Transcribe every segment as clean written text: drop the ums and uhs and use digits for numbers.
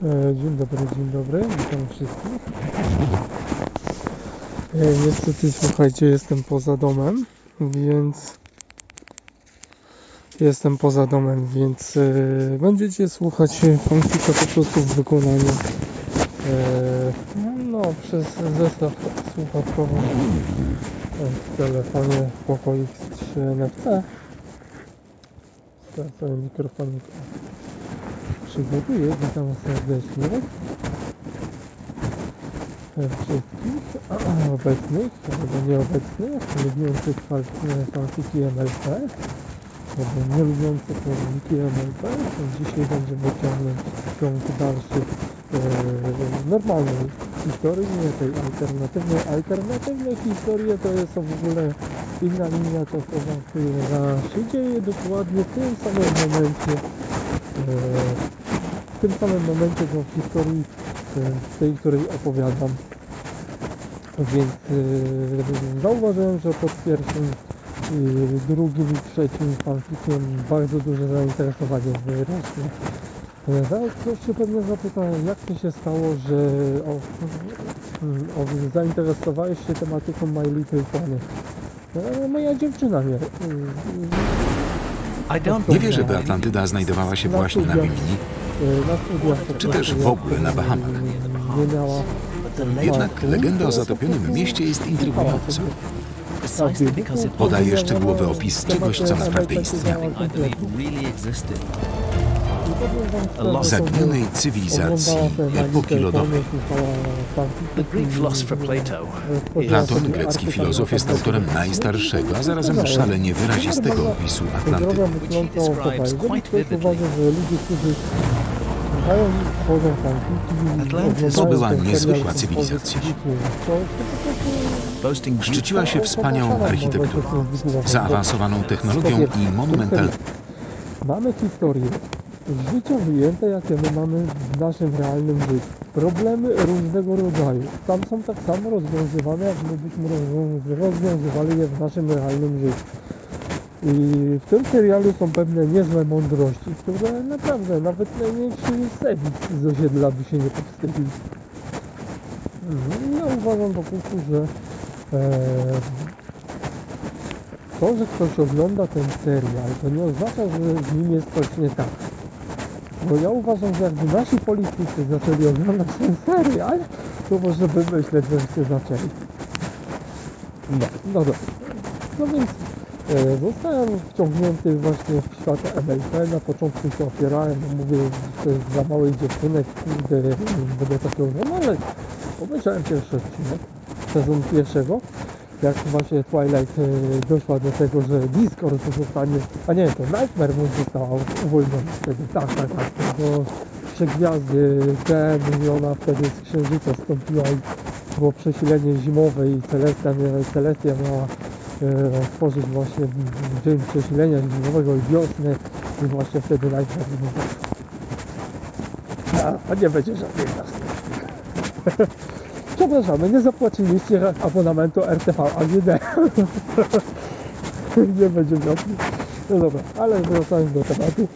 Dzień dobry, witam wszystkich. Niestety, słuchajcie, jestem poza domem, więc będziecie słuchać fanfika po prostu w wykonaniu przez zestaw słuchawkowy w telefonie Poco X3 NFC. Teraz sobie mikrofonik przygotuję, witam serdecznie wszystkich obecnych albo nieobecnych, lubiących fanfiki MLP albo nie lubiących fanfiki MLP. Dzisiaj będziemy ciągnąć ciąg dalszy normalnej historii, nie tej alternatywnej historii. To jest w ogóle inna linia czasowa, która się dzieje dokładnie w tym samym momencie do historii tej, której opowiadam. Więc zauważyłem, że pod pierwszym, drugim i trzecim fanfikiem bardzo duże zainteresowanie wyrośnie. Zaraz ktoś się pewnie zapyta, jak to się stało, że zainteresowałeś się tematyką My Little Pony. Moja dziewczyna mnie. Nie wierzę, by Atlantyda znajdowała się właśnie na Bimini, czy też w ogóle na Bahamach. Jednak legenda o zatopionym mieście jest intrygująca. Podaje szczegółowy opis czegoś, co naprawdę istniało. Zaginionej cywilizacji epoki lodowej. Platon, grecki filozof, jest autorem najstarszego, a zarazem szalenie wyrazistego opisu Atlantydy. To była niezwykła cywilizacja. Szczyciła się wspaniałą architekturą, zaawansowaną technologią i monumentalną. Mamy historię życia wyjęte, jakie my mamy w naszym realnym życiu. Problemy różnego rodzaju. Tam są tak samo rozwiązywane, jak my byśmy rozwiązywali je w naszym realnym życiu. I w tym serialu są pewne niezłe mądrości, które naprawdę nawet najmniejszy sewicz z osiedla by się nie powstydził. Ja uważam po prostu, że to, że ktoś ogląda ten serial, to nie oznacza, że z nim jest coś nie tak. Bo ja uważam, że jakby nasi politycy zaczęli oglądać ten serial, to może by myśleć, że się zaczęli. No dobra. No więc zostałem wciągnięty właśnie w świat MLP. Na początku się opierałem, bo mówię, że to jest dla małych dziewczynek, kurde, będę takie oglądać. Obejrzałem pierwszy odcinek, sezon pierwszego. Jak właśnie Twilight doszła do tego, że Discord zostanie, a nie, to Nightmare Moon została uwolniona z tego, tak, bo przegwiazdy i ona wtedy z księżyca stąpiła i było przesilenie zimowe i Celestia miała tworzyć właśnie dzień przesilenia zimowego i wiosny i właśnie wtedy Nightmare Moon. A nie będzie żadnej wiosny. Przepraszamy, nie zapłaciliście abonamentu RTV AGD. Nie będzie wiosny. No dobra, ale wracając do tematu.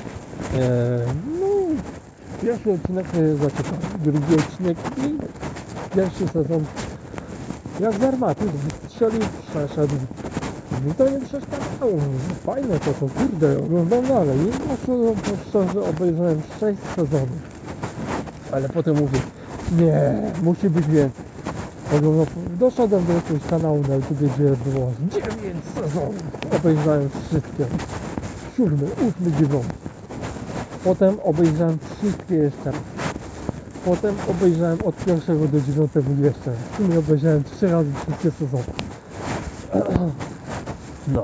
Pierwszy odcinek mnie zaciekawił, drugi odcinek i pierwszy sezon jak z armaty wystrzelił, przeszedł. Mi to nie przeszkadzało, fajne to kurde, oglądam dalej. I szczerze obejrzałem 6 sezonów. Ale potem mówię, nie, musi być więcej. Doszedłem do jakiegoś kanału na YouTube, gdzie było 9 sezonów. Obejrzałem wszystkie. 7, 8, 9. Potem obejrzałem wszystkie jeszcze raz. Potem obejrzałem od 1 do 9 jeszcze raz. W sumie obejrzałem 3 razy wszystkie sezony. No.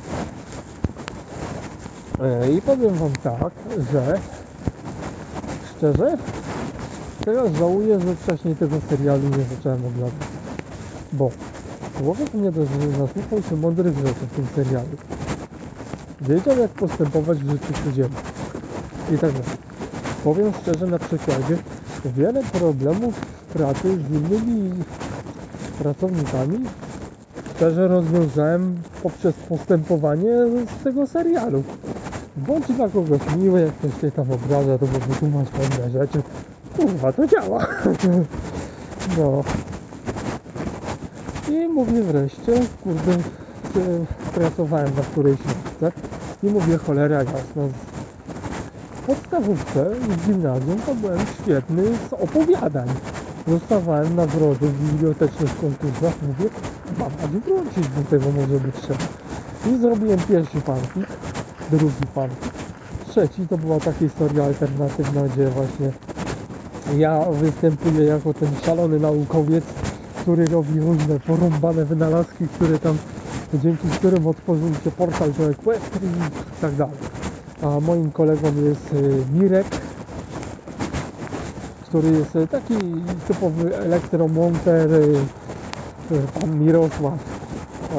I powiem wam tak, że szczerze, teraz żałuję, że wcześniej tego serialu nie zacząłem oglądać. Bo człowiek nie dość, że nasłuchał się mądrych rzeczy w tym serialu. Wiedział, jak postępować w życiu codziennym. I tak dalej. Powiem szczerze, na przykładzie wiele problemów w pracy z innymi pracownikami szczerze rozwiązałem poprzez postępowanie z tego serialu. Bądź dla kogoś miły, jak ktoś się tam obraża, to bo wytłumacz pewne rzeczy. kurwa, to działa. No. I mówię wreszcie, kurde, pracowałem na którejś nocy i mówię, cholera jasna, w podstawówce i w gimnazjum to byłem świetny z opowiadań. Dostawałem nagrody w bibliotecznych konkursach, mówię, mam wrócić do tego, może być trzeba. I zrobiłem pierwszy fanfic, drugi fanfic, trzeci to była taka historia alternatywna, gdzie właśnie ja występuję jako ten szalony naukowiec, który robi różne porąbane wynalazki, które tam, dzięki którym otworzył się portal do Equestrii i tak dalej. A moim kolegą jest Mirek, który jest taki typowy elektromonter, pan Mirosław. O.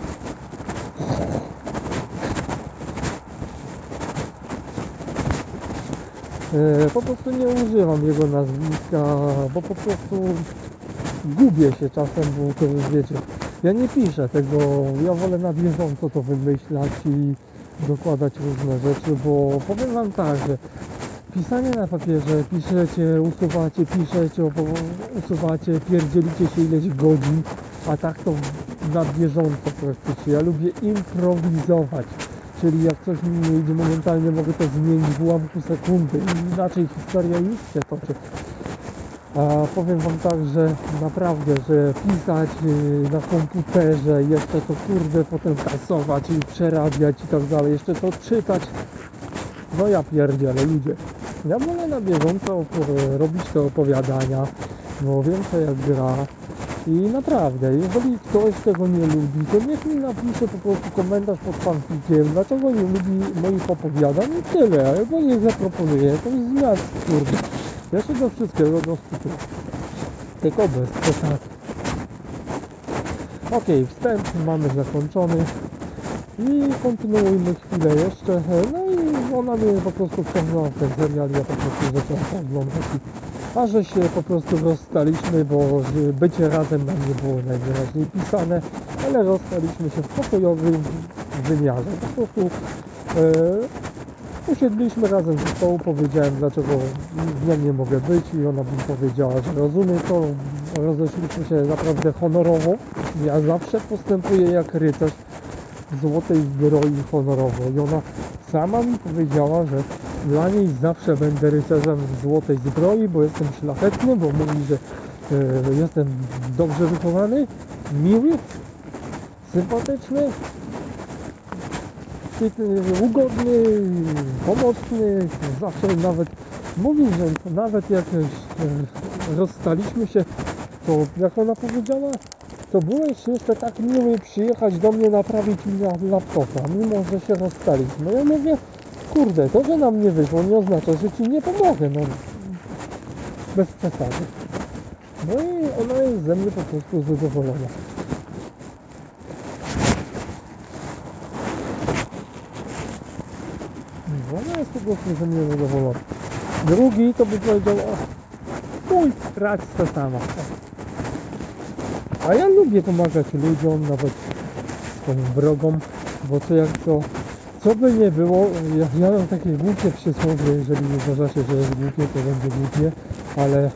Po prostu nie używam jego nazwiska, bo po prostu gubię się czasem, bo to wiecie, ja nie piszę tego, ja wolę na bieżąco to wymyślać i dokładać różne rzeczy, bo powiem wam tak, że pisanie na papierze, piszecie, usuwacie, piszecie, usuwacie, pierdzielicie się ileś godzin, a tak to na bieżąco praktycznie. Ja lubię improwizować, czyli jak coś mi nie idzie momentalnie, mogę to zmienić w ułamku sekundy i inaczej historia już się toczy. A powiem wam tak, że naprawdę, że pisać na komputerze, jeszcze to kurde potem kasować i przerabiać i tak dalej, jeszcze to czytać, no ja pierdzielę, ludzie. Ja wolę na bieżąco robić te opowiadania, no wiem co jak gra i naprawdę, jeżeli ktoś tego nie lubi, to niech mi napisze po prostu komentarz pod fanficiem, dlaczego nie lubi moich opowiadań i tyle, albo niech zaproponuje jakąś zmianę, kurde. Ja się do wszystkiego dostosuję, tylko bez przesady. Okej, wstęp mamy zakończony i kontynuujmy chwilę jeszcze. No i ona mnie po prostu wciągnęła w ten serial, ja po prostu zacząłem oglądać. A że się po prostu rozstaliśmy, bo bycie razem nam nie było najwyraźniej pisane, ale rozstaliśmy się w pokojowym wymiarze. Po prostu usiedliśmy razem ze stołu, powiedziałem dlaczego z nią nie mogę być i ona mi powiedziała, że rozumie to, rozeszliśmy się naprawdę honorowo. Ja zawsze postępuję jak rycerz w złotej zbroi honorowo i ona sama mi powiedziała, że dla niej zawsze będę rycerzem w złotej zbroi, bo jestem szlachetny, bo mówi, że jestem dobrze wychowany, miły, sympatyczny, ugodny, pomocny, zawsze nawet mówi, że nawet jak rozstaliśmy się, to jak ona powiedziała, to byłeś jeszcze tak miły przyjechać do mnie naprawić mi laptopa, mimo że się rozstaliśmy. Ja mówię, kurde, to, że nam nie wyszło, nie oznacza, że ci nie pomogę, no bez przesady. No i ona jest ze mnie po prostu zadowolona. Ona jest po prostu ze mnie zadowolona. Drugi to by powiedział, chuj, radź to sama. A ja lubię pomagać ludziom, nawet swoim wrogom, bo co jak to, co by nie było, ja mam takie głupie przysłowie, jeżeli uważacie, że jest głupie, to będzie głupie, ale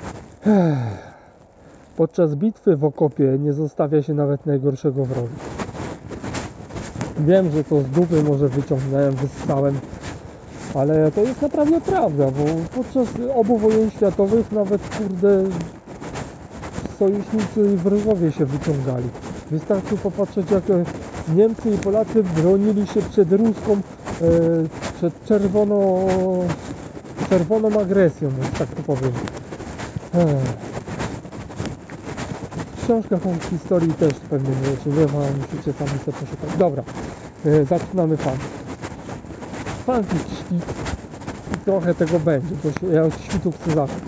podczas bitwy w okopie nie zostawia się nawet najgorszego wroga. Wiem, że to z dupy może wyciągnąłem, wyssałem, ale to jest naprawdę prawda, bo podczas obu wojen światowych nawet kurde sojusznicy i wrogowie się wyciągali. Wystarczy popatrzeć, jak Niemcy i Polacy bronili się przed ruską, przed czerwoną agresją, tak to powiem. W książkach o historii też pewnie nie ma, musicie sami sobie poszukać. Dobra, zaczynamy fanfic. Fanfic świt i trochę tego będzie, bo ja od świtu chcę zacząć.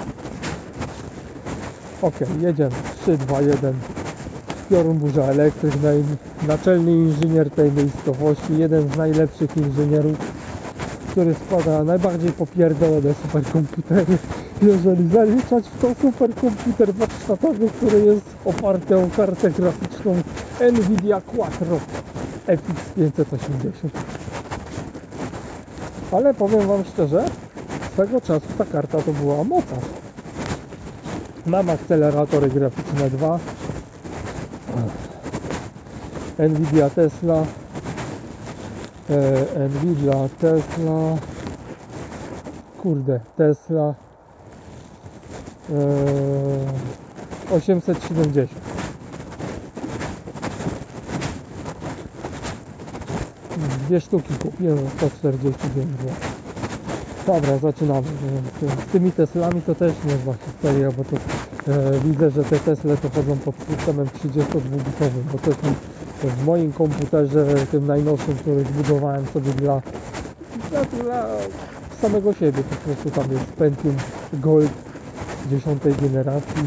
Okej, jedziemy. 3, 2, 1. Piorun Burza Elektryk, naczelny inżynier tej miejscowości, jeden z najlepszych inżynierów, który składa najbardziej popierdolone superkomputery, jeżeli zaliczać w to superkomputer warsztatowy, który jest oparty o kartę graficzną Nvidia Quattro FX 580. Ale powiem wam szczerze, Swego czasu ta karta to była mocarz. Mam akceleratory graficzne 2. Nvidia Tesla. Tesla 870. Dwie sztuki kupiłem, 149 zł. Dobra, zaczynamy. Z tymi Teslami to też niezła historia, bo to widzę, że te Tesle to chodzą pod systemem 32-bitowym, bo też w moim komputerze, tym najnowszym, który zbudowałem sobie dla samego siebie, po prostu tam jest Pentium Gold 10 generacji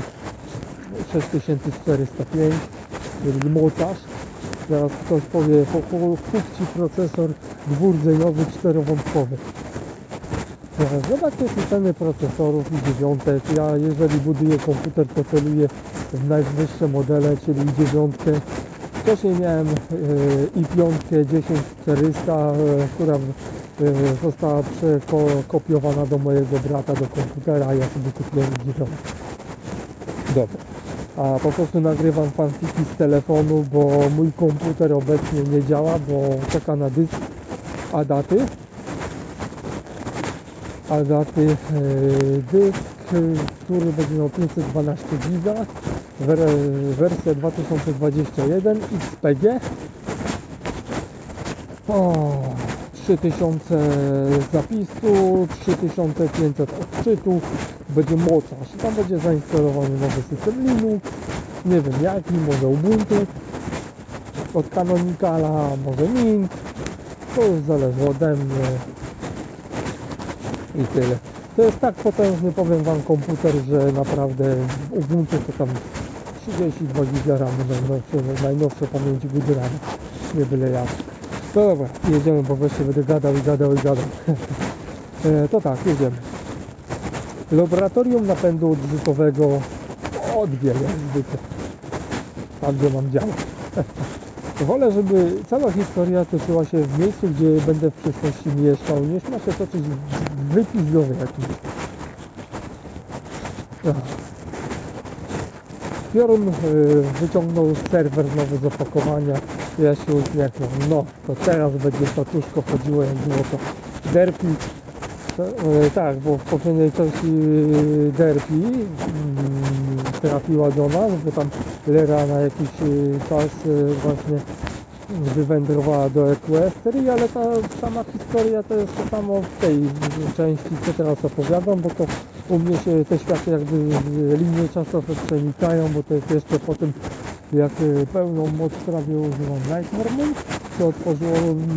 6405, czyli mocarz. Teraz ktoś powie, kup ci procesor dwurdzeniowy, czterowątkowy. Zobaczcie ceny procesorów i dziewiątek. Ja jeżeli buduję komputer, to celuję w najwyższe modele, czyli dziewiątkę. Wcześniej miałem i5 10400, która została przekopiowana do mojego brata do komputera, a ja sobie kupiłem dziewiątkę. Dobra. A po prostu nagrywam fanfiki z telefonu, bo mój komputer obecnie nie działa, bo czeka na dysk ADATY. Dysk, który będzie miał 512 giga, wersja 2021 XPG. 3000 zapisu, 3500 odczytu, będzie mocarz. Tam będzie zainstalowany nowy system Linux, nie wiem jaki, może Ubuntu, od Canonicala, może Mint, to już zależy ode mnie i tyle. To jest tak potężny, powiem wam, komputer, że naprawdę Ubuntu to tam 32 GB RAM, najnowsze pamięci budynami, nie byle jak. No dobra, jedziemy, bo wreszcie będę gadał. To tak, jedziemy. Laboratorium napędu odrzutowego odbiel, jak zwykle. Tam, gdzie mam dział. Wolę, żeby cała historia toczyła się w miejscu, gdzie będę w przyszłości mieszkał, niż ma się toczyć wypizdowy jakiś. Piorun wyciągnął serwer nowy z opakowania. Ja się uśmiechnął. No, to teraz będzie statuszko chodziło, jak było to Derpi. Tak, bo w poprzedniej części Derpi trafiła do nas, bo tam Lera na jakiś czas właśnie wywędrowała do Equestrii, ale ta sama historia to jest to samo w tej części, co teraz opowiadam, bo to u mnie się te światy jakby linie czasowe przenikają, bo to jest jeszcze po tym, jak pełną moc prawie używam Nightmare Moon, to otworzyło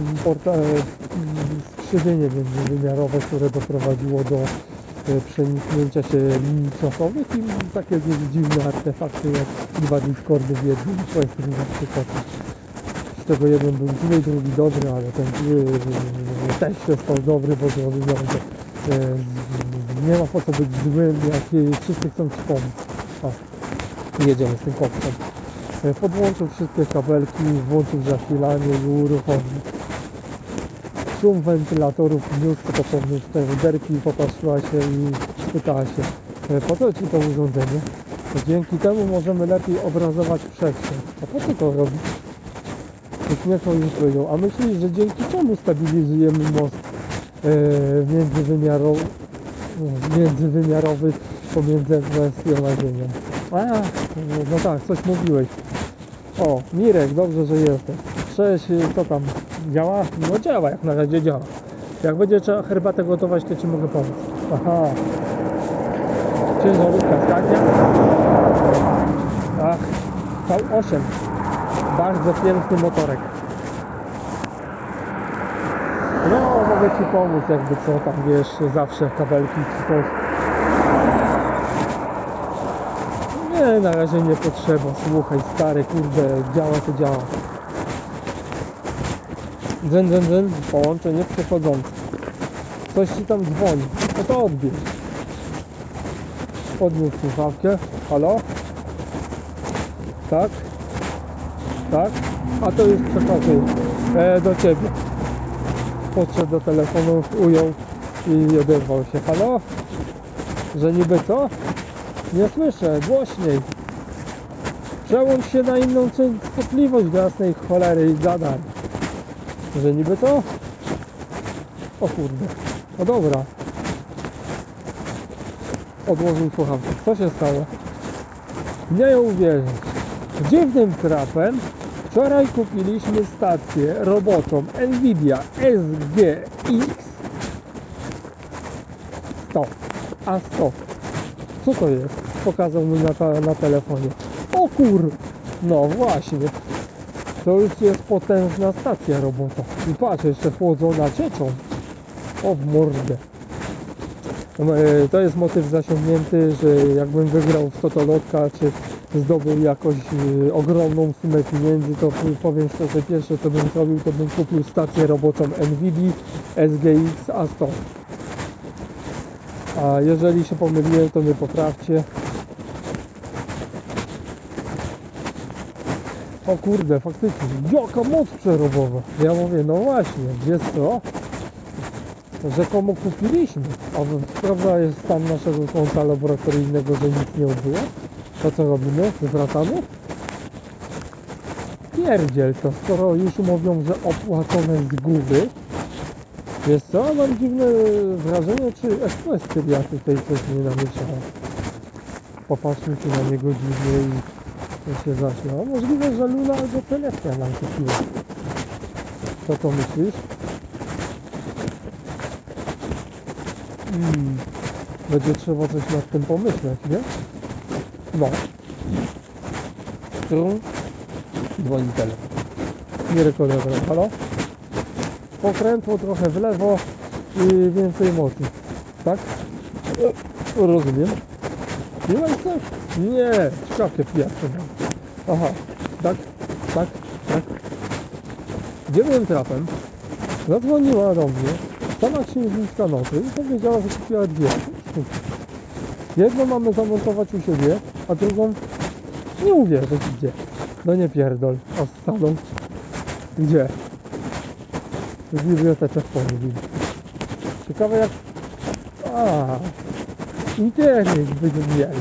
skrzywienie międzywymiarowe, które doprowadziło do przeniknięcia się linii czasowych i takie dziwne artefakty jak dwa Discordy w jednym projekcie na przykład. Z tego jeden był zły, drugi dobry, ale ten zły też się stał dobry, bo zrozumiał, że nie ma po co być złym, jak wszyscy chcą ci pomóc. Jedziemy z tym koksem. Podłączył wszystkie kabelki, włączył zasilanie i uruchomił. Szum wentylatorów wniósł to pewnie w Derpi, popatrzyła się i pytała się, po co ci to urządzenie? Dzięki temu możemy lepiej obrazować przestrzeń. A po co to robić? Uśmiechnął i powiedział, a myślisz, że dzięki czemu stabilizujemy most międzywymiarowy pomiędzy Equestrią a Ziemią? No tak, coś mówiłeś. O, Mirek, dobrze, że jesteś. Cześć, co tam? Działa? No działa, jak na razie działa. Jak będzie trzeba herbatę gotować, to ci mogę pomóc. Aha. Ciężarówka skania. Ach, V8. Bardzo piękny motorek. No, mogę ci pomóc, jakby co tam, wiesz, zawsze kabelki czy coś. Nie, na razie nie potrzeba. Słuchaj, stary, kurde, działa to działa. Dżen, połączenie przechodzące. Coś ci tam dzwoni, no to odbierz. Podniósł słuchawkę. Halo? Tak? Tak? A to już przekazuję do ciebie. Podszedł do telefonu, ujął. I oderwał się. Halo? Że niby co? Nie słyszę, głośniej. Przełącz się na inną częstotliwość do jasnej cholery i gadaj. Że niby co? O kurde. No dobra. Odłożył słuchawkę. Co się stało? Nie uwierzysz. Dziwnym trafem wczoraj kupiliśmy stację roboczą Nvidia SGX 100 A100. Co to jest? Pokazał mi na telefonie. O kur... No właśnie. To już jest potężna stacja robocza. I patrz, jeszcze chłodzona cieczą. O w mordę. To jest motyw zasiągnięty, że jakbym wygrał w Totolotka, czy zdobył jakoś ogromną sumę pieniędzy, to powiem szczerze, pierwsze co bym zrobił, to bym kupił stację roboczą Nvidia SGX A100. A jeżeli się pomyliłem, to mnie poprawcie. O kurde, faktycznie, jaka moc przerobowa. Ja mówię, no właśnie, wiesz co? Rzekomo kupiliśmy, a prawda jest stan naszego konta laboratoryjnego, że nic nie odbyło. To co robimy? Zwracamy? Pierdziel to, skoro już mówią, że opłacone z góry. Wiesz co? Mam dziwne wrażenie, czy Equestria tutaj coś nie namieszało. Popatrzmy się na niego dziwnie i to się zaśmiał. Możliwe, że Luna albo Celestia nam kupiła. Co to myślisz? Będzie trzeba coś nad tym pomyśleć, nie? No. Tu dzwoni telefon. Nie rekordował. Halo? Pokrętło trochę w lewo i więcej mocy. Tak? Rozumiem. Nie ma coś? Nie, szkawkę pijawkę. Aha. Tak? Tak? Tak? Dziwnym trafem zadzwoniła do mnie sama księżniczka nocy i powiedziała, że kupiła dwie sztuki. Jedną mamy zamontować u siebie, a drugą nie uwierzyć gdzie. No nie pierdol, a staną. Gdzie? W bibliotece w Polsce. Ciekawe jak... internet będziemy mieli.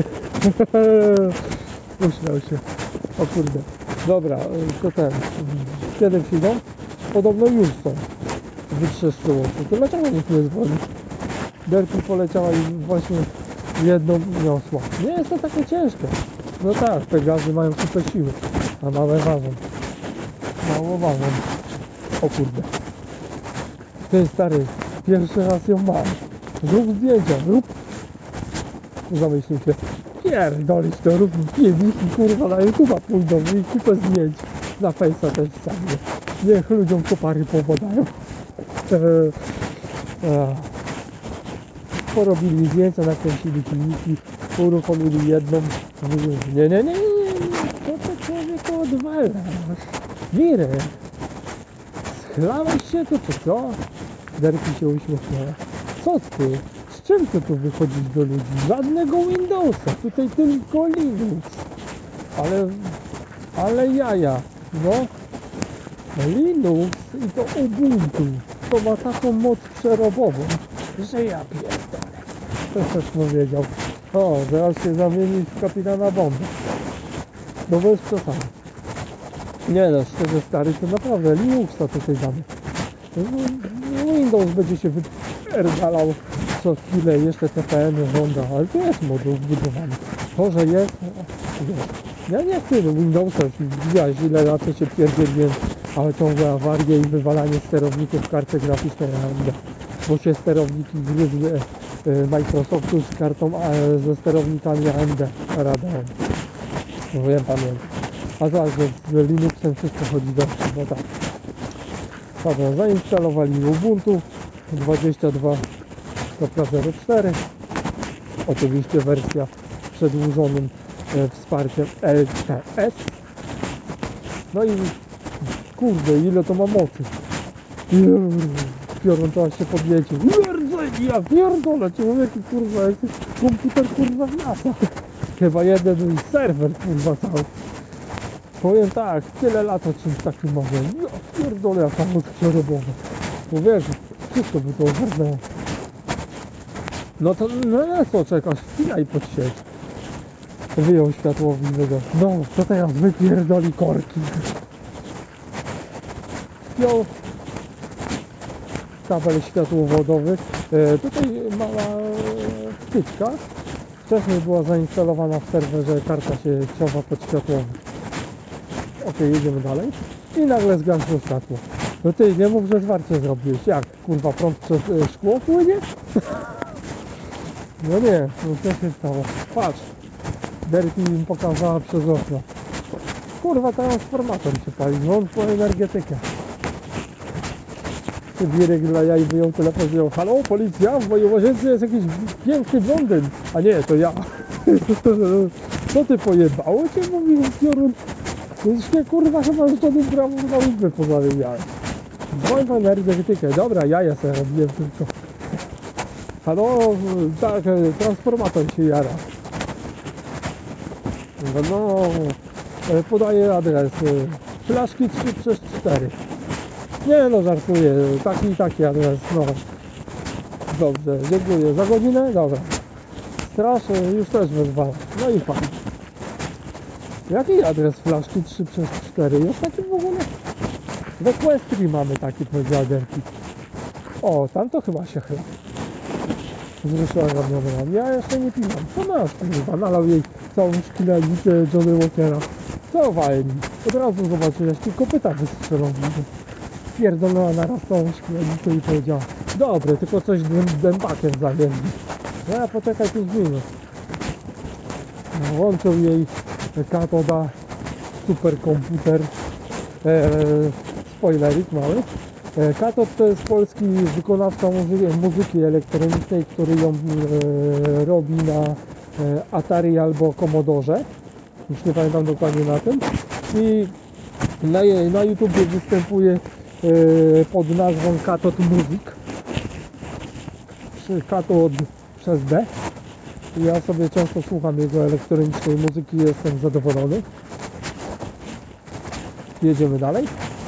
Uśmiał się. O kurde. Dobra, to ten. Kiedy przyjdą? Podobno już są. Wytrzeszczyło się. To dlaczego nikt nie dzwoni? Derki poleciała i właśnie jedną niosła. Nie jest to takie ciężkie. No tak, Pegazy mają kupę siły. A małe ważą. Mało ważą. O kurde. Ty stary, pierwszy raz ją mam. Rób zdjęcia, rób. Zamyślił się. Pierdolić to, rób filmiki, kurwa, na YouTube'a pójdą i kupę zdjęć. Na Face'a też sami. Niech ludziom kopary powodają. Porobili zdjęcia, nakręcili filmiki, uruchomili jedną. Nie. Co to człowieku odwalasz? Mirek, schlałeś się tu czy co? Derki się uśmiechnęła. Co ty? Z czym ty tu wychodzisz do ludzi? Żadnego Windowsa, tutaj tylko Linux. Ale jaja, no. Linux i to Ubuntu. To ma taką moc przerobową, że ja pierdolę. To też powiedział. O, zaraz się zamienić w kapitana Bombę. No bez przesady. Nie no, szczerze stary, to naprawdę Linuxa tutaj damy. Windows będzie się wypierdalał co chwilę, jeszcze TPM żąda, ale to jest moduł wbudowany. To, że jest, ja nie chcę Windowsa, widziałeś ile lat się pierdzieliłem, ale ciągłe awarie i wywalanie sterowników karty graficznej AMD, bo się sterowniki gryzły Microsoftu z kartą, ze sterownikami AMD Radeon. No ja pamiętam. A zaraz z Linuxem wszystko chodzi dobrze, bo tak. Dobra, zainstalowali Ubuntu 22.04. Oczywiście wersja z przedłużonym wsparciem LTS. No i kurde, ile to ma mocy. Piorun to aż się podniecił. Ja pierdolę, człowieku, kurwa, jesteś komputer kurwa w NASA. Chyba jeden serwer kurwa cały. Powiem tak, tyle lat o czymś takim mówię. Ja pierdolę, jaka moc przerobowa. Bo wiesz, wszystko by to ogarnęło. No to na co czekasz? Wpinaj pod sieć. Wyjął światłowidnego. No, to teraz wypierdoli korki. Wziął kabel światłowodowy. Tutaj mała wtyczka. Wcześniej była zainstalowana w serwerze karta sieciowa pod światłowym. Ok, jedziemy dalej. I nagle zgasło światło. No ty, nie mów, że zwarcie zrobiłeś. Jak? Kurwa, prąd przez szkło płynie? No nie, no co się stało? Patrz. Derki im pokazała przez okno. Kurwa, transformator się pali. Dzwon po energetykę. Birek dla jaj wyjął telefon i powiedział: halo, policja, w mojej łazience jest jakiś piękny blondyn. A nie, to ja. Co ty pojebało cię? Mówił Piorun. Już mnie kurwa chyba żadnym prawem na łupy pozamieniałem. Dzwoń po energetykę. Dobra, jaja sobie robiłem tylko. Halo, tak, transformator się jara. No, podaję adres. Flaszki 3/4. Nie no, żartuję. Taki adres, no. Dobrze, dziękuję. Za godzinę? Dobra. Straż już też wezwała. No i fajnie. Jaki adres flaszki 3/4? Jest taki w ogóle? W Equestrii mamy taki, powiedział Derki. O, tam to chyba się chleb. Zresztą ramionową. Ja jeszcze nie piłam. Co masz, kurwa? Nalał jej całą szklannicę Johnny Walkera. Całowałem mi. Od razu zobaczyłem, jak tylko kopyta wystrzelą. Pierdolnęła naraz całą szklannicę i powiedziała: dobre, tylko coś dębakiem zajęli. Ja poczekaj 5 minut. Włączył jej katoda, superkomputer, spoilerik mały. Katod to jest polski wykonawca muzyki elektronicznej, który ją robi na Atari albo Commodore. Już nie pamiętam dokładnie na tym. I na YouTubie występuje pod nazwą Katod Music. Czy Katod przez D. Ja sobie często słucham jego elektronicznej muzyki i jestem zadowolony. Jedziemy dalej.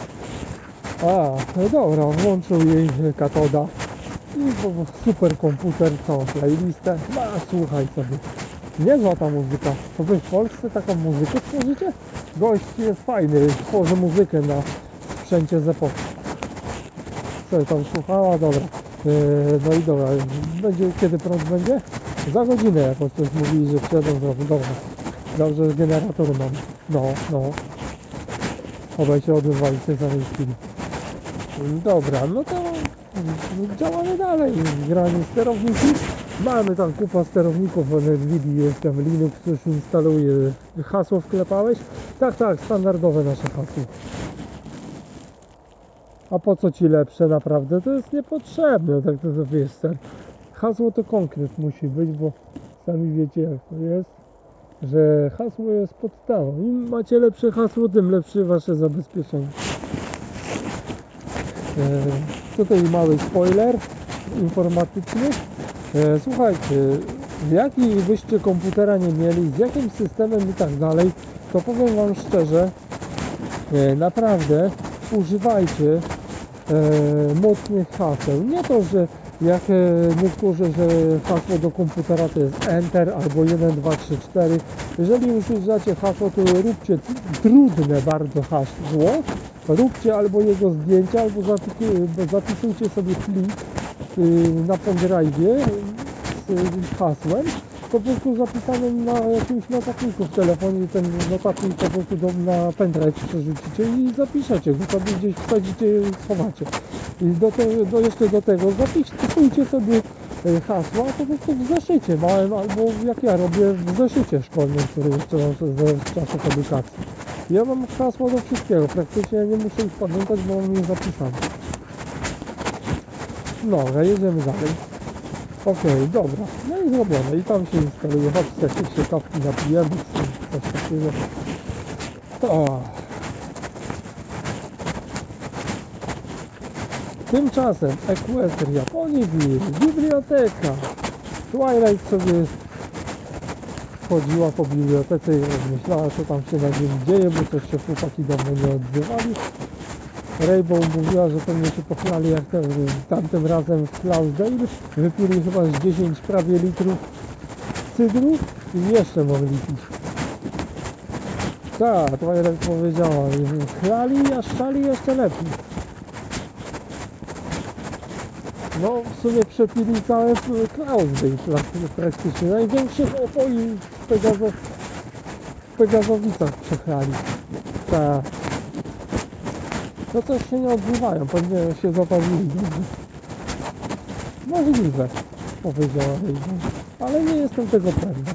No dobra, włączył jej katoda i superkomputer, całą playlistę. Słuchaj sobie. Niezła ta muzyka. To wy w Polsce taką muzykę tworzycie? Gość jest fajny, tworzy muzykę na sprzęcie z epoki. Co tam słuchała? Dobra. No i dobra, będzie, kiedy prąd będzie? Za godzinę jakoś coś mówili, że przyjadą zrobią. Dobra. Dobrze, że generatory mam. No. Obaj się odbywali w tej samej chwili. Dobra, no to działamy dalej. Granie sterowniki. Mamy tam kupa sterowników w NVIDIA, jest tam Linux, już instaluje. Hasło wklepałeś? Tak, standardowe nasze hasło. A po co ci lepsze naprawdę? To jest niepotrzebne, tak to wiesz, hasło to konkret musi być, bo sami wiecie jak to jest, że hasło jest podstawą. Im macie lepsze hasło, tym lepsze wasze zabezpieczenie. Tutaj mały spoiler informatyczny. Słuchajcie, jaki byście komputera nie mieli, z jakim systemem i tak dalej, to powiem wam szczerze, naprawdę używajcie mocnych haseł. Nie to, że jak niektórzy, że hasło do komputera to jest Enter albo 1, 2, 3, 4. Jeżeli już używacie hasło, to róbcie trudne bardzo hasło. Róbcie albo jego zdjęcia, albo zapisujcie sobie plik na pendrive'ie z hasłem, po prostu zapisanym na jakimś notatniku w telefonie. Ten notatnik po prostu na pendrive przerzucicie i zapiszecie go sobie gdzieś, wsadzicie i schowacie. I jeszcze do tego zapisujcie sobie hasła po prostu w zeszycie małym, albo jak ja robię w zeszycie szkolnym, który jeszcze mam z czasów edukacji. Ja mam hasła do wszystkiego, praktycznie nie muszę ich pamiętać, bo mam je zapisane. No, jedziemy dalej. Okej, dobra, no i zrobione. I tam się instaluje, chodźcie, jakieś się kawki napijemy, coś takiego. Tymczasem Equestria, Ponyville, biblioteka. Twilight sobie chodziła po bibliotece i rozmyślała, co tam się na nim dzieje, bo coś się chłopaki dawno nie odzywali. Rainbow mówiła, że pewnie się pochlali jak tamtym razem w Cloudale. Wypili chyba z 10 prawie litrów cydru i jeszcze mogli pić. Tak, Twilight powiedziała, chlali, a szczali jeszcze lepiej. No, w sumie przepili całe Cloudale praktycznie. Największych opoi w Pegazowicach przechlali. Tak. No coś się nie odbywają, pewnie się zapalili dobrze. Możliwe, powiedziała Rainbow, ale nie jestem tego pewny.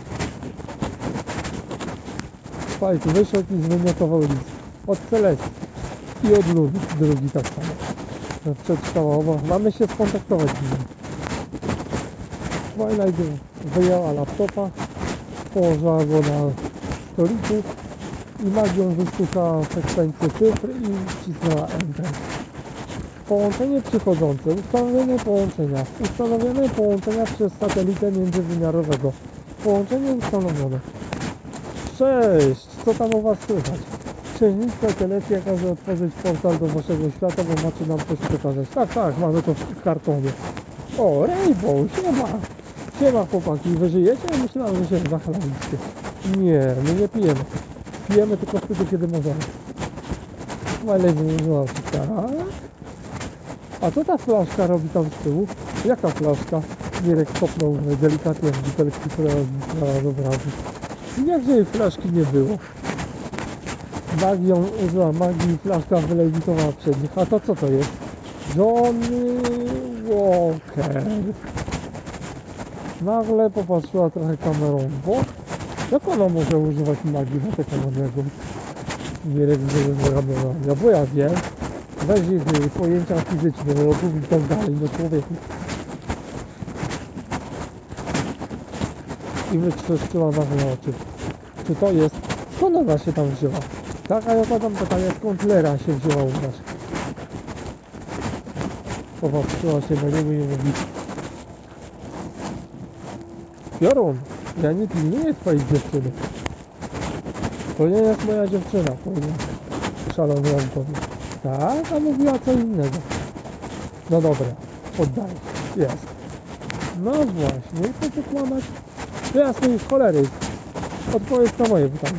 Słuchajcie, wyszedł i zwymiotował list. Od Celestii i od Ludy, drugi tak samo. Przeczytało, mamy się skontaktować z nim. Twilight wyjęła laptopa, położyła go na stoliku i magią wysłuchała sekwencję cyfr i wcisnęła Enter. Połączenie przychodzące, ustanowione połączenia przez satelitę międzywymiarowego. Połączenie ustanowione. Cześć, co tam u was słychać? Księżniczka Celestia każe otworzyć portal do waszego świata, bo macie nam coś przekazać. Tak, mamy to w kartonie. O, Rainbow, siema chłopaki, wy żyjecie? Myślałem, że się zachlaliście. Nie, my nie pijemy. Pijemy tylko wtedy, kiedy możemy. Ale wyłożyła się, tak? A co ta flaszka robi tam z tyłu? Jaka flaszka? Mirek kopnął delikatnie w butelki, która z obrazu. Jakże jej flaszki nie było? Magią użyła magii i flaszka wylewitowała przed nich. A to co to jest? Johnny Walker. Nagle popatrzyła trochę kamerą w bok. Jak ona może używać magii na taką odległą? Mirek wziął ramiona. Bo ja wiem. Weź ich pojęcia fizyczne, ruchów i tak dalej do człowieku. I wytrzeszczyła nagle oczy. Czy to jest? Skąd ona się tam wzięła? Taka jaka tam pytanie, skąd Lera się wzięła u nas? Popatrzyła się na niego i mówi: Piorun, ja nie pilnuję twojej dziewczyny. To nie jest moja dziewczyna, powiedział szalony Antoni. Tak, a mówiła co innego. No dobra, oddaję. Jest. No właśnie, i po co kłamać? To jasnej cholery. Odpowiedz na moje pytanie.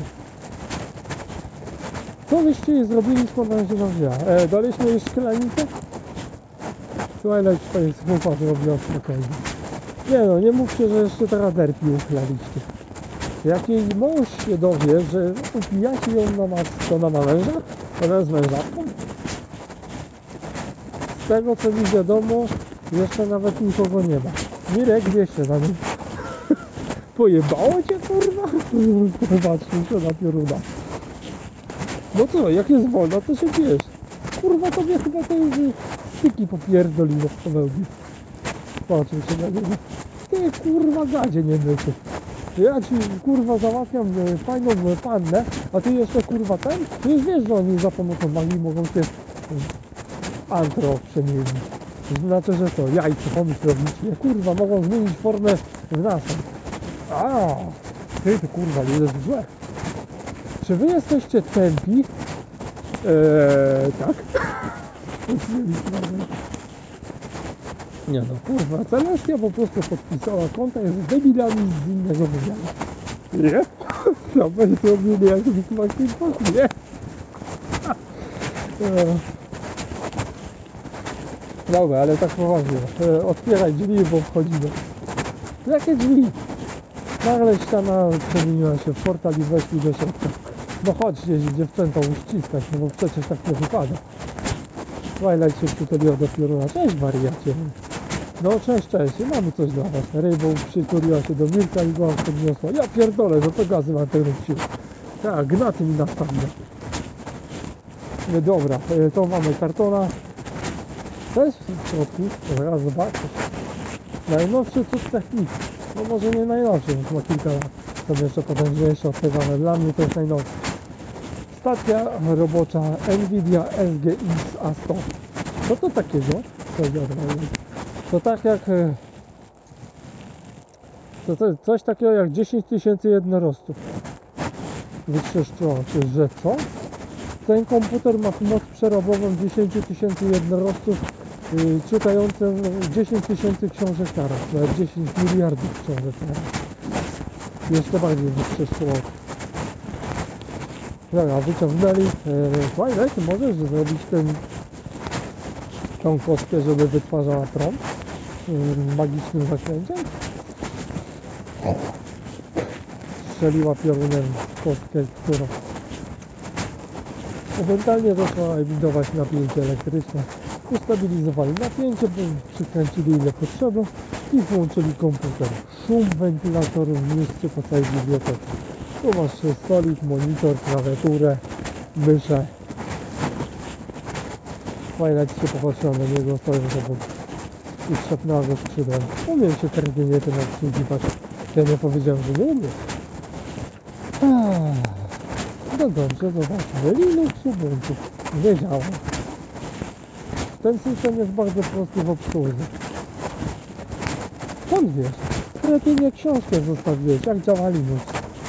Co wyście jej zrobili, skąd ona się tam wzięła? Daliśmy jej szklanicę? Twilight swoje słowa zrobiła spokojnie. Nie no, nie mówcie, że jeszcze teraz derpi uchlaliście. Jak jej mąż się dowie, że upijacie ją na matce, to ona ma męża? Ona jest mężatką? Z tego co mi wiadomo, jeszcze nawet nikogo nie ma. Mirek, wiesz się na nim. Pojebało cię, kurwa? Popatrzcie się na pioruna. No co, jak jest wolna, to się bierz. Kurwa, tobie chyba to już styki popierdoliło w pełni. Patrzę się na niego. Ty, kurwa, gadzie nie myty. Ja ci, kurwa, załatwiam fajną pannę, a ty jeszcze, kurwa, ten? Ty już wiesz, że oni za pomocą magii mogą się antro przemienić. Znaczy, że to jajce, pomysł robić. Kurwa, mogą zmienić formę w nasą. A, ty kurwa, nie jest złe. Czy wy jesteście tępi? Tak. Nie no, kurwa, Celestia po prostu podpisała konta, jest debilami z innego wymiaru. Nie? Ja będę zrobili jak Big Mac, nie? Dobra, ale tak poważnie. Otwieraj drzwi, bo wchodzimy. Jakie drzwi? Nagle ściana przemieniła się w portal i weszli do środka. No chodźcie dziewczęta uściskać, no bo przecież tak nie wypada. Twilight się przytuliła do pioruna. Cześć wariacie. No cześć, mamy coś dla was. Rainbow przytuliła się do Mirka i go podniosła. Ja pierdolę, że to gazy ma ten sił. Tak, gnaty mi nastawiła. No dobra, to mamy kartona. Cześć w środku, zaraz zobaczę. Najnowszy cud techniki. No może nie najnowszy, ma kilka lat. To jeszcze potężniejsze od tego, ale dla mnie to jest najnowszy. Stacja robocza Nvidia SGX A100. Co to takiego? To tak jak... To coś takiego jak 10 000 jednorożców. Wytrzeszczyłam się, że co? Ten komputer ma moc przerobową 10 000 jednorożców, czytające 10 000 książek naraz, nawet 10 miliardów książek naraz. Jeszcze bardziej wytrzeszczyło. Dobra, wyciągnęli. Twilight, możesz zrobić tą kostkę, żeby wytwarzała prąd magicznym zaklęciem? Strzeliła piorunem kostkę, która momentalnie zaczęła emitować napięcie elektryczne. Ustabilizowali napięcie, bo przykręcili ile potrzeba i włączyli komputer. Szum wentylatorów w mieście po całej bibliotece. Tu masz stolik, monitor, klawiaturę, myszę. Twilight się popatrzyła na niego, stojąc obok i szepnęła go skrzydłem. Umiem się kardynietem obsługiwać. Ja nie powiedziałem, że nie umiem. No dobrze, zobaczmy. Linux, Ubuntu. Wiedziałem. Ten system jest bardzo prosty w obsłudze. Skąd wiesz? Kretynie książkę zostawiłeś, jak działa Linux.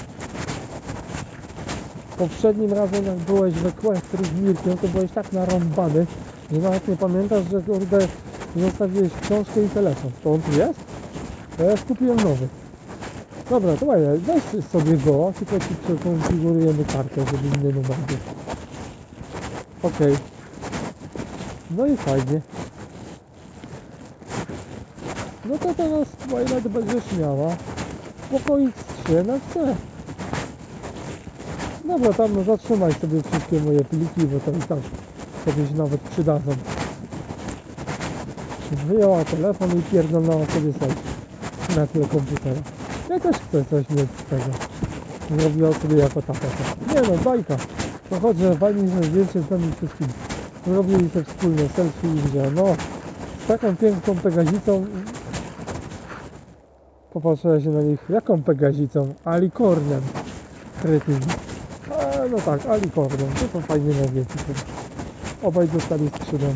Poprzednim razem jak byłeś we Equestrii z Mirkiem, to byłeś tak narąbany, że nawet nie pamiętasz, że kurde zostawiłeś książkę i telefon. To on tu jest? To ja kupiłem nowy. Dobra, to weź sobie go, tylko ci przekonfigurujemy kartę, żeby inny numer był. Okej. No i fajnie. No to teraz Twilight będziesz miała pokoik z 3 na 4. Dobra, tam zatrzymaj sobie wszystkie moje pliki, bo to i tak kiedyś nawet przydadzą. Wyjęła telefon i pierdolnęła sobie na tyle komputera. Ja też chcę coś mieć z tego. Zrobiła sobie jako taka. Nie no, bajka. To chodź, że walnij sobie zdjęcie z nami wszystkimi. Zrobili sobie wspólnie selfie i gdzie. No, z taką piękną Pegazicą. Popatrzyła się na nich. Jaką Pegazicą? Alicornem. Kretyni. No tak, Alicornem. To fajnie nazwiecie. Obaj dostali skrzydłem.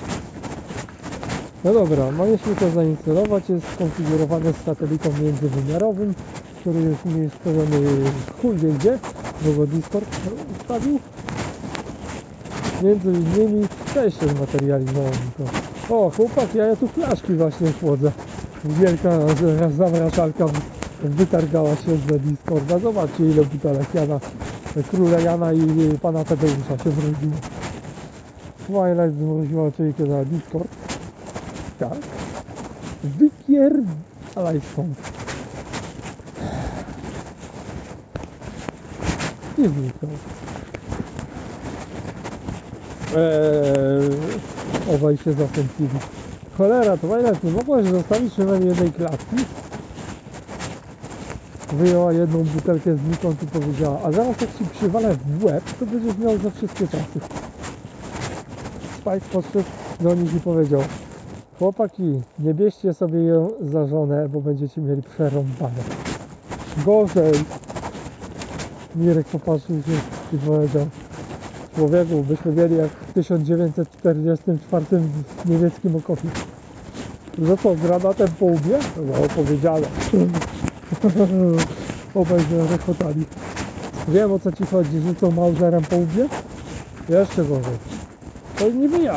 No dobra, mieliśmy to zainstalować, jest skonfigurowane z satelitą międzywymiarowym, który jest umiejscowiony chuj wie gdzie, bo go Discord ustawił. Między innymi też się zmaterializowało mi to. O chłopaki, ja tu flaszki właśnie chłodzę. Wielka zamrażalka wytargała się z Discorda. Zobaczcie ile butelek Jana, króla Jana i pana Tadeusza się wrodziło. Twilight zmroziła czejkę na Discord. Tak. Wypierdalaj stąd. I zniknął. Obaj się zastąpili. Cholera, Twilight, nie mogłaś zostawić przynajmniej jednej klatki? Wyjęła jedną butelkę znikąd i powiedziała, a zaraz jak ci przywalę w łeb, to będziesz miał za wszystkie czasy. Spike podszedł do nich i powiedział, chłopaki, nie bierzcie sobie ją za żonę, bo będziecie mieli przerąbane. Gorzej. Mirek popatrzył się i powiedział, człowieku, byśmy mieli jak w 1944 w niemieckim okopie. Że co, granatem po łbie? No, powiedziane. Obaj rechotali. Wiem, o co ci chodzi, że co, Mauserem po łbie? Jeszcze gorzej. To niby ja.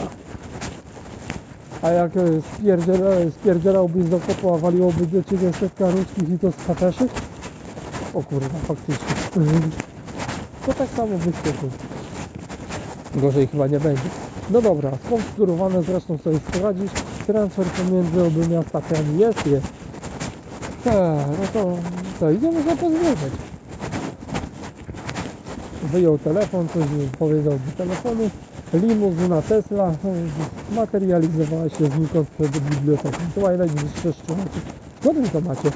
A jak spierdzielałbyś do kopu, a waliłoby do ciebie setka ruskich i to z hapeszy? O kurwa, faktycznie. To tak samo byś poczuł. Gorzej chyba nie będzie. No dobra, skonstruowane zresztą sobie sprawdzić. Transfer pomiędzy obyma stacjami jest. No to idziemy zapozwolić. Wyjął telefon, coś powiedział do telefonu. Limuzyna Tesla materializowała się znikąd przed biblioteką. Twilight wyszczeszczyła. Co wy to macie?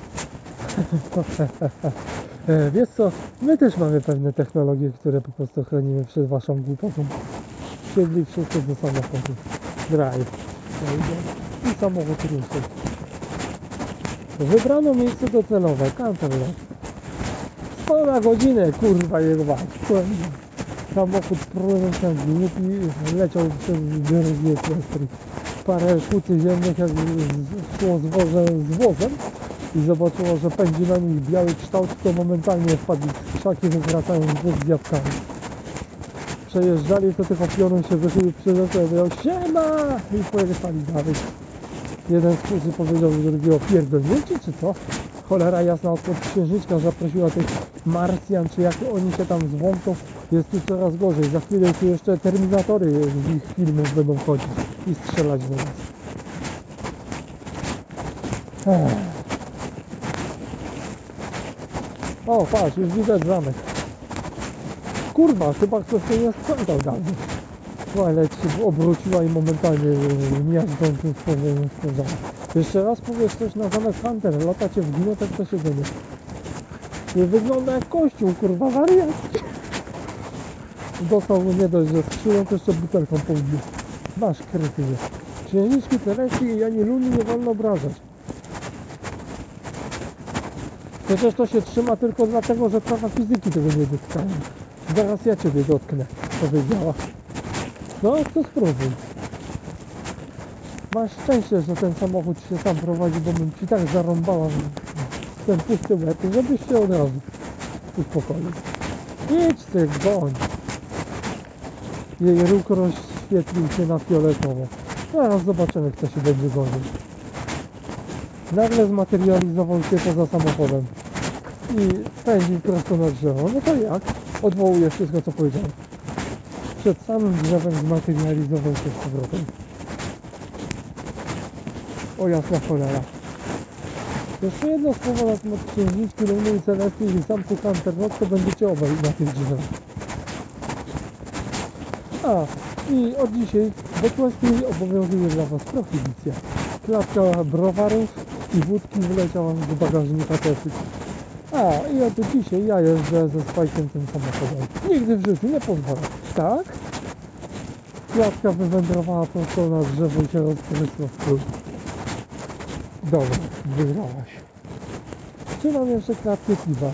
Wiesz co, my też mamy pewne technologie, które po prostu chronimy przed waszą głupotą. Wsiedli wszyscy do samochodu. Drive. I samochód ruszył. Wybrano miejsce docelowe. Canterlot. 100 na godzinę, kurwa jego mać. Samochód prując jak głupi leciał przez Jersey Equestrii. Parę kucy ziemnych jak szło z wozem i zobaczyło, że pędzi na nich biały kształt, to momentalnie wpadli w krzaki, wywracając wóz z jabłkami. przejeżdżali, to tych opionów się wychylił przyrzekł, mówią siema! I pojechali dalej. Jeden z kurzy powiedział do drugiego, pierdolnięcie czy co? Cholera jasna, od księżniczka zaprosiła tych Marsjan, czy jak oni się tam zwą, to jest tu coraz gorzej. Za chwilę tu jeszcze Terminatory z ich filmów będą chodzić i strzelać do nas. O, patrz, już widać zamek. Kurwa, chyba ktoś się nie sprzątał dawno. Twilight się obróciła i momentalnie miażdżącym spojrzeniem spojrzała. Jeszcze raz powiesz coś na zamek Hunter, latacie w gniotach, to się go nie. Wygląda jak kościół, kurwa, wariatki. Dostał nie dość, że skrzyją, to jeszcze butelką południu. Masz, kretynie. Księżniczki Teresji i ani Luni nie wolno obrażać. Przecież to się trzyma tylko dlatego, że prawa fizyki tego nie dotykają. Zaraz ja ciebie dotknę, powiedziała. No, to spróbuj. Masz szczęście, że ten samochód się sam prowadzi, bo bym ci tak zarąbała w ten pusty łeb, żebyś się od razu uspokoił. Idź ty, goń. Jej róg rozświetlił się na fioletowo. Zaraz zobaczymy, kto się będzie gonił. Nagle zmaterializował się poza samochodem i pędził prosto na drzewo. No to jak? Odwołuję wszystko, co powiedziałem. Przed samym drzewem zmaterializował się z powrotem. O jasna cholera. Jeszcze jedno słowo na temat księżniczki Luny i Celestii i zamku Hunter, no to będziecie obaj na tych drzewach. A, i od dzisiaj w Equestrii obowiązuje dla was prohibicja. Klatka browarów i wódki wyleciała z bagażnika Tesy. A, i od dzisiaj ja jeżdżę ze Spajkiem tym samochodem. Nigdy w życiu nie pozwolę. Tak? Klatka wywędrowała prosto na drzewo i się rozprysła w próg. Dobra, wygrałaś. Trzymam jeszcze klatkę piwa.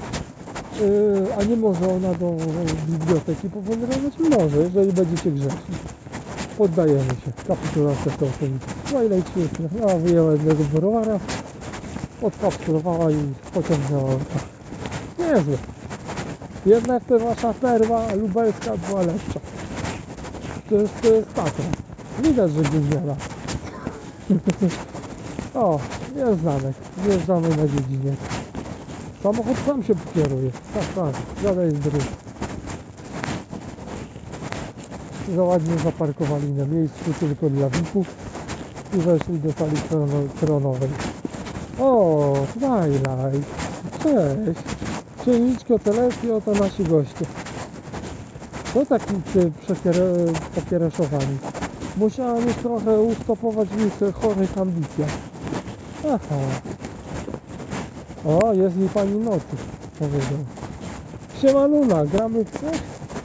A nie może ona do biblioteki powędrować? Może, jeżeli będziecie grzeczni. Poddajemy się. Kapitulacja całkowita. Twilight się wyjęła jednego browara, odkapsulowała i pociągnęła ręka. Niezłe. Jednak ta wasza perła lubelska była lepsza. Przecież to jest taka. Widać, że gówniana. O, jest zamek. Wjeżdżamy na dziedzinie. Samochód sam się pokieruje. Tak. Zadaj z dróg. Za ładnie zaparkowali na miejscu tylko dla VIP-ów i weszli do sali tronowej. O, Twilight. Cześć. Księżniczko Telesji, oto nasi goście. To taki pokiereszowani. Musiałem już trochę ustopować w ich chorych ambicjach. Aha. O, jest mi pani nocy, powiedział. Siema Luna, gramy w coś?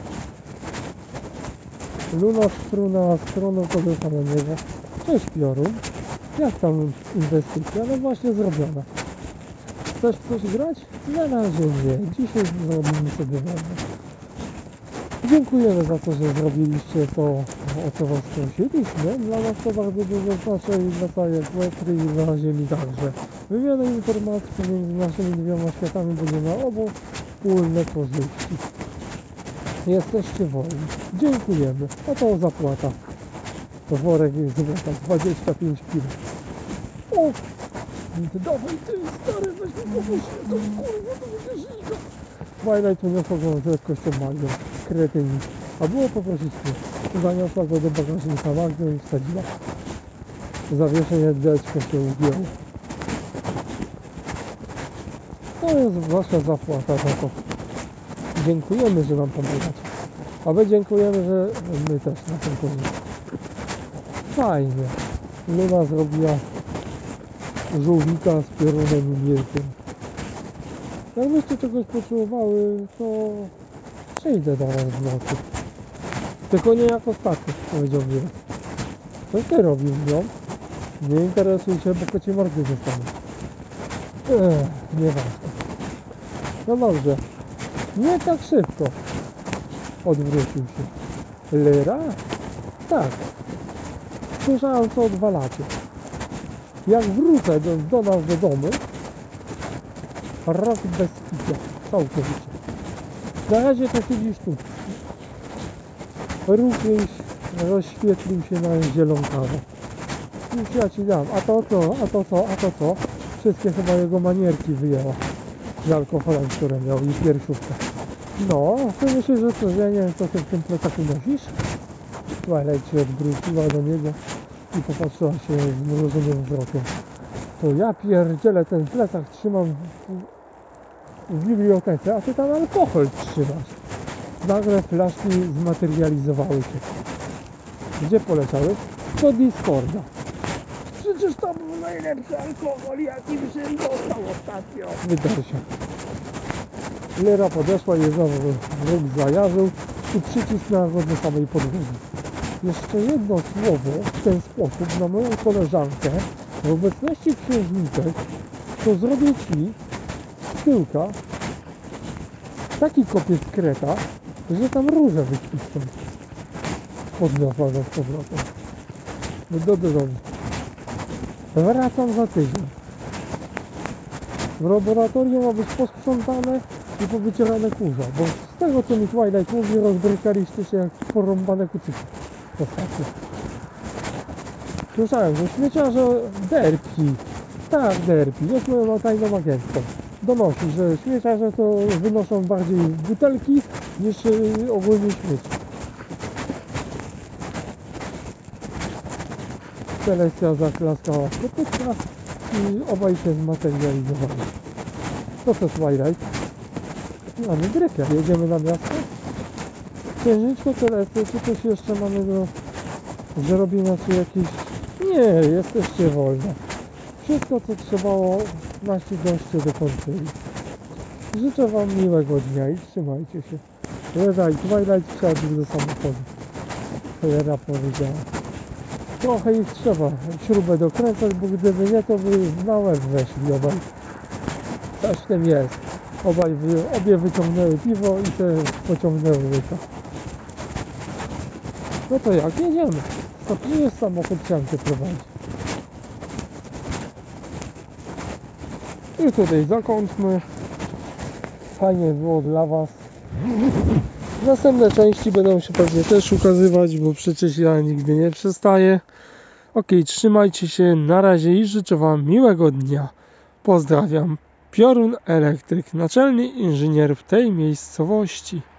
Luna struna stroną podeszła na niego. Cześć Piorun. Jak tam inwestycja? No właśnie zrobiona. Chcesz w coś grać? Na razie nie. Dzisiaj zrobimy sobie wolno. Dziękujemy za to, że zrobiliście to, o co was prosiliśmy. Dla nas to bardzo dużo znaczy i dla całej Equestrii i dla Ziemi także. Wymiana informacji pomiędzy naszymi dwiema światami będzie na obu wspólne korzyści. Jesteście wolni. Dziękujemy. A to zapłata. To worek jest złota, 25 kg. O! Dawaj ty, stary, weź mi pomóż. To kurwa, to będzie żnika. Twilight uniosła go z lekkością magią. Kretyni. A było poprosić mnie. Zaniosła go do bagażnika Magdę i wsadziła. Zawieszenie deczką się ugięło. To jest wasza zapłata za to. Dziękujemy, że nam pomagacie. A my dziękujemy, że my też na tym korzystamy. Fajnie. Luna zrobiła żółwika z piorunem i mięsem. Jakbyście czegoś potrzebowały, to przyjdę do was w nocy. Tylko nie jak ostatnio, powiedział mi. Co ty robisz z nią? Nie interesuj się, bo kocie mordy dostanę. Nieważne. No dobrze. Nie tak szybko. Odwrócił się. Lyra? Tak. Słyszałem, co odwalacie. Jak wrócę do nas do domu, rok bez picia. Całkowicie. Na razie to siedzisz tu. również rozświetlił się na zielonkawo. Już ja ci dam, a to co, a to co, a to co? Wszystkie chyba jego manierki wyjęła z alkoholem, które miał i piersiówkę. No, to myślę, że co, ja nie wiem, co ty w tym plecaku nosisz? Twilight się odwróciła do niego i popatrzyła się zmrużonym wzrokiem. To ja pierdzielę, ten plecak trzymam w bibliotece, a ty tam alkohol trzymasz. Nagle flaszki zmaterializowały się. Gdzie poleciały? Do Discorda. Przecież to był najlepszy alkohol, jaki bym dostał ostatnio. Wydar się. Lera podeszła i znowu wróg zajarzył i przycisnęła go do samej podłogi. Jeszcze jedno słowo w ten sposób na moją koleżankę w obecności księżniczek, to zrobię ci z tyłka taki kopiec kreta, że tam róże wycisną. Podniosła go z powrotem. Do domu. Wracam za tydzień. W laboratorium ma być posprzątane i powycierane kurza, bo z tego co mi Twilight mówi, rozbrykaliście się jak porąbane kucyki ostatnio. Słyszałem, że śmieciarze Derpi, tak Derpi, jest moją tajną agentką, donosi, że śmieciarze to wynoszą bardziej butelki niż ogólnie śmieci. Celestia zaklaskała w kopytka i obaj się zmaterializowali. To co Twilight? Mamy grypia, jedziemy na miasto. Księżniczko Celestia, czy coś jeszcze mamy do zrobienia, czy jakieś... Nie, jesteście wolne. Wszystko co trzebało, nasi goście dokończyli. Życzę wam miłego dnia i trzymajcie się. Lera i Twilight wsiadł do samochodu. Lera powiedziała. Trochę ich trzeba śrubę dokręcać, bo gdyby nie, to by na łeb weszli obaj. Coś w tym jest. Obie wyciągnęły piwo i te pociągnęły łyka. No to jak? Jedziemy. To tu jest samochód, siankę prowadzi. I tutaj zakątmy. Fajnie było dla was. Następne części będą się pewnie też ukazywać, bo przecież ja nigdy nie przestaję. Ok, trzymajcie się, na razie i życzę wam miłego dnia. Pozdrawiam. Piorun Elektryk, naczelny inżynier w tej miejscowości.